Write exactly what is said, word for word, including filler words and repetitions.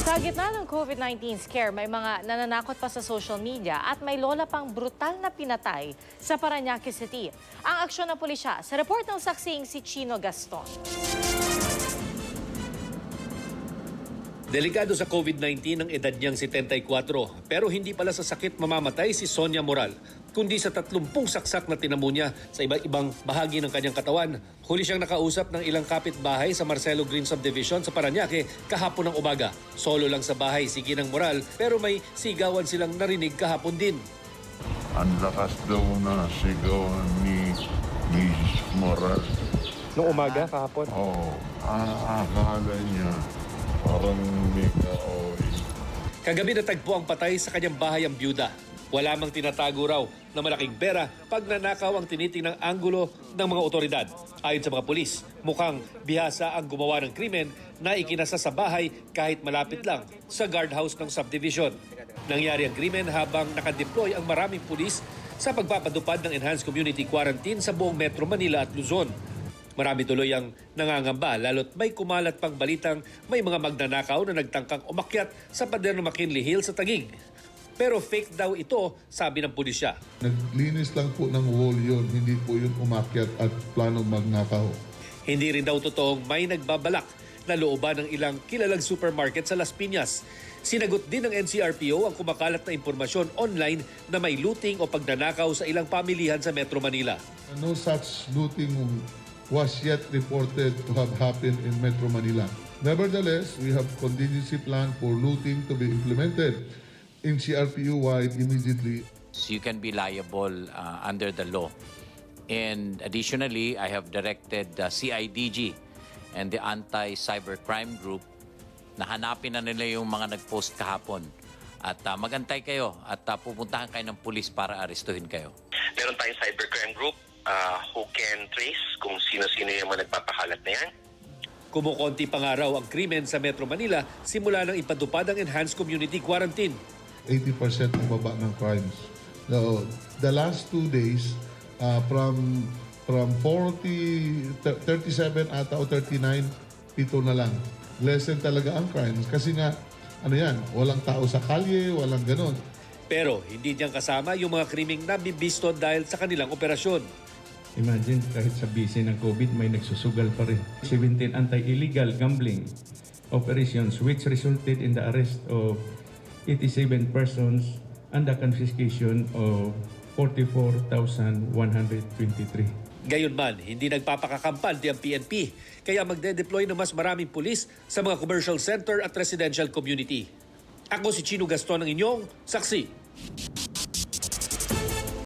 Sa gitna ng COVID nineteen scare, may mga nananakot pa sa social media at may lola pang brutal na pinatay sa Parañaque City. Ang aksyon ng pulisya sa report ng saksing si Chino Gaston. Delikado sa COVID nineteen ang edad niyang setenta-kuwatro, pero hindi pala sa sakit mamamatay si Sonia Moral, kundi sa tatlumpung saksak na tinamo niya sa iba't ibang bahagi ng kanyang katawan. Huli siyang nakausap ng ilang kapitbahay sa Marcelo Green Subdivision sa Parañaque kahapon ng umaga. Solo lang sa bahay si Ginang Moral, pero may sigawan silang narinig kahapon din. Ang lakas daw na sigawan ni Miss Moral. Noong umaga, kahapon? Oo, oh, ah, akala niya parang may kaoy. Kagabi natagpo ang patay sa kanyang bahay ang byuda. Wala mang tinatago raw na malaking pera pag nanakaw ang tinitinang anggulo ng mga otoridad. Ayon sa mga pulis, mukhang bihasa ang gumawa ng krimen na ikinasa sa bahay kahit malapit lang sa guardhouse ng subdivision. Nangyari ang krimen habang nakadeploy ang maraming pulis sa pagpapadupad ng enhanced community quarantine sa buong Metro Manila at Luzon. Marami tuloy ang nangangamba lalo't may kumalat pang balitang may mga magnanakaw na nagtangkang umakyat sa pader ng McKinley Hill sa Taguig. Pero fake daw ito, sabi ng pulisya. Naglinis lang po ng wall yun, hindi po yun umakyat at planong magnakaw. Hindi rin daw totoong may nagbabalak na looban ng ilang kilalang supermarket sa Las Piñas. Sinagot din ng N C R P O ang kumakalat na impormasyon online na may looting o pagnanakaw sa ilang pamilihan sa Metro Manila. No such looting was yet reported to have happened in Metro Manila. Nevertheless, we have contingency plan for looting to be implemented in C R P O-wide immediately. So you can be liable uh, under the law. And additionally, I have directed the C I D G and the Anti-Cybercrime Group na hanapin na nila yung mga nag-post kahapon. At uh, magantay kayo at uh, pupuntahan kayo ng pulis para arestuhin kayo. Meron tayong cybercrime group uh, who can trace kung sino-sino yung mga nagpapakalat na yan. Kumukonti pa nga raw ang krimen sa Metro Manila simula nang ipadupad ang enhanced community quarantine. eighty percent ang baba ng crimes. So, the last two days, uh, from from forty, thirty-seven ata o thirty-nine, pito na lang. Lessen talaga ang crimes kasi nga, ano yan, walang tao sa kalye, walang ganon. Pero hindi niyang kasama yung mga krimeng nabibisto dahil sa kanilang operasyon. Imagine, kahit sa busy ng COVID, may nagsusugal pa rin. seventeen anti-illegal gambling operations which resulted in the arrest of eighty-seven persons and the confiscation of forty-four thousand one hundred twenty-three. Gayunman, hindi nagpapakakampante ang P N P, kaya magde-deploy ng mas maraming pulis sa mga commercial center at residential community. Ako si Chino Gaston, ang inyong saksi.